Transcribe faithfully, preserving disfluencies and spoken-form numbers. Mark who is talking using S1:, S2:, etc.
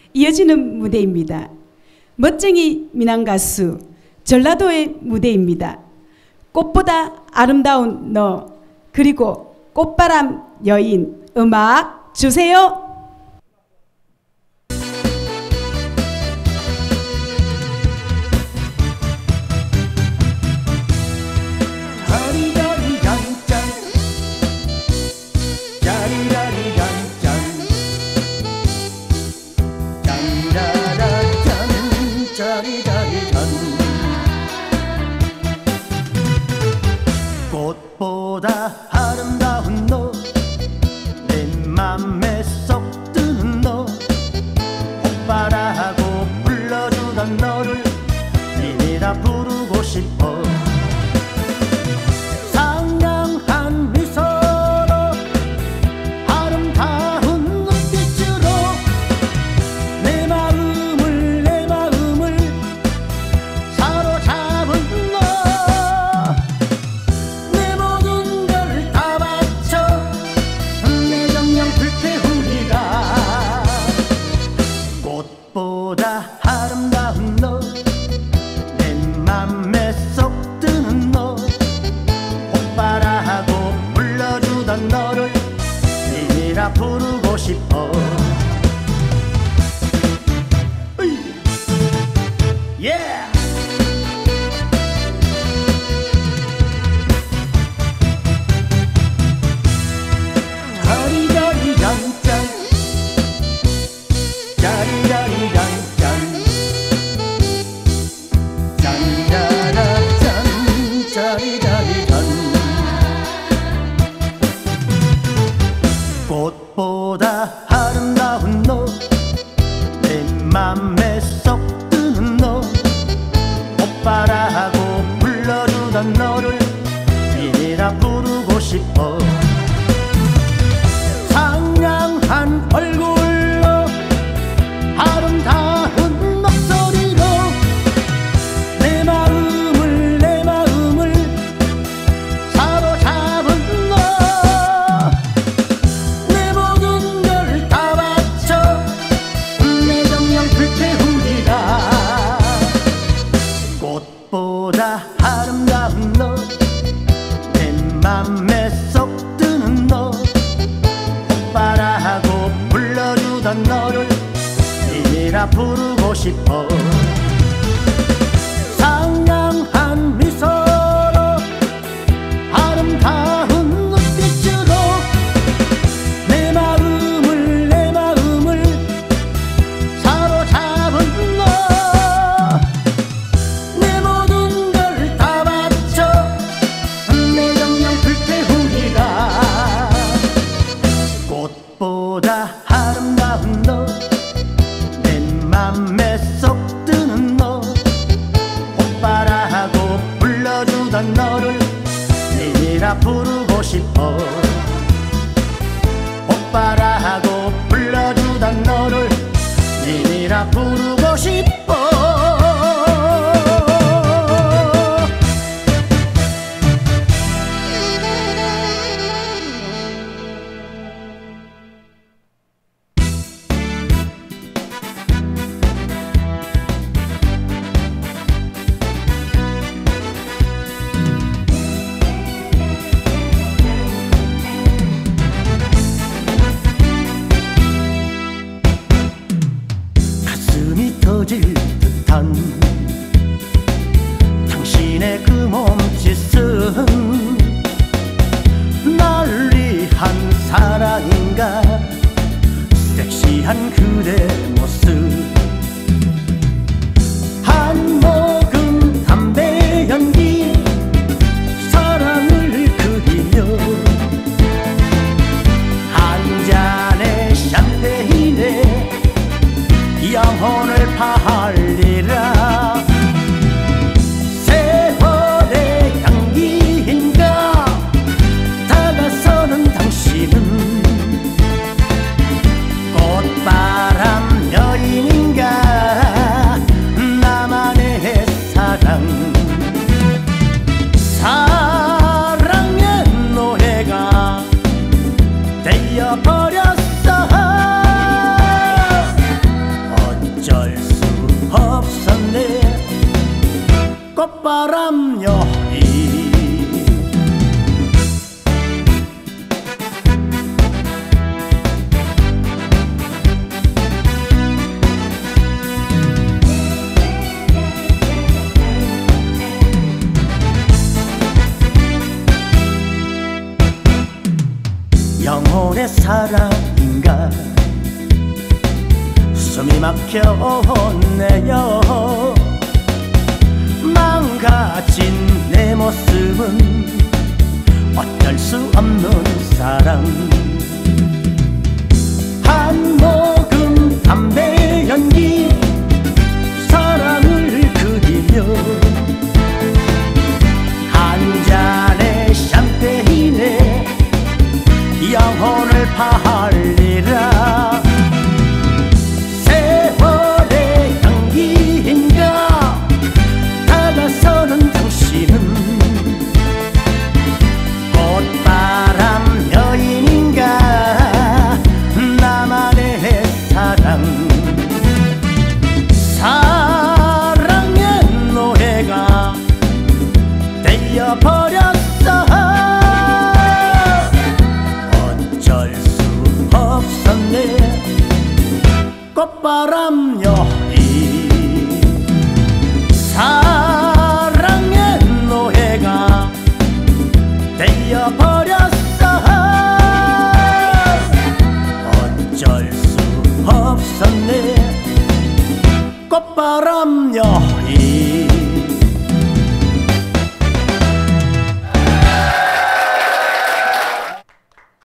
S1: 이어지는 무대입니다. 멋쟁이 민항가수 전라도의 무대입니다. 꽃보다 아름다운 너, 그리고 꽃바람 여인, 음악 주세요.
S2: 꽃보다 아름다운 너, 내 맘에 쏙 드는 너, 오빠라고 불러주던 너를 이리라 부르고 싶어. 상냥한 미소로 아름다운 눈빛으로 내 마음을 내 마음을 사로잡은 너, 내 모든 걸 다 바쳐 내 정녕 불태우리라. 꽃보다 아름다운 너, 내 맘에 쏙 드는 너, 오빠라고 불러주던 너를 이리라 부르고 싶어. 으이. Yeah! 자리자리 짠짠, 자리자리 짠짠, 짠자라짠, 자리자리 짠. 꽃보다 아름다운 너, 내 맘에 쏙 드는 너, 오빠라고 불러주던 너를 이리라 부르고 싶어. 상냥한 얼굴로 아름다운 목소리로 내 마음을 내 마음을 사로잡은 너, 내 모든 걸 다 바쳐 내 정녕 불태우리라. 꽃보다 아름다운 너, 내 맘에 쏙 드는 너, 오빠라고 불러주던 너를 이리라 부르고 싶어. 상냥한 미소로 아름다운 눈빛으로 내 마음을 내 마음을 사로잡은 너, 내 모든 걸 다 바쳐 내 정녕 불태우리라. 꽃보다 아름다운 너, 내 맘에 쏙 드는 너, 오빠라고 불러주던 너를 이리라 부르고 싶어. 오빠라고 불러주던 너를 이리라 부르고 싶어. 가슴이 터질 듯한 당신의 그 몸짓은 난리한 사랑인가. 섹시한 그대 모습, 한 모금 담배 연기 사랑을 그리며 한 잔의 샴페인에 영혼을 팔리라. 세월의 향기인가 다가서는 당신은 꽃바람 여인인가. 나만의 사랑, 사랑의 노래가 되어버렸어. 꽃바람 여인. 영혼의 사랑인가 숨이 막혀오네요. 망가진 내 모습은 어쩔 수 없는 사랑. 한 모금 담배 연기 사랑을 그리며 한 잔의 샴페인에 영혼을 팔리라. 세월의 향기인가 다가서는 당신은 꽃바람 여인인가 나만의 사랑. 사랑의 노래가 되어버렸어. 꽃바람 여인. 사랑의 노래가 되어버렸어. 어쩔 수 없었네. 꽃바람 여인.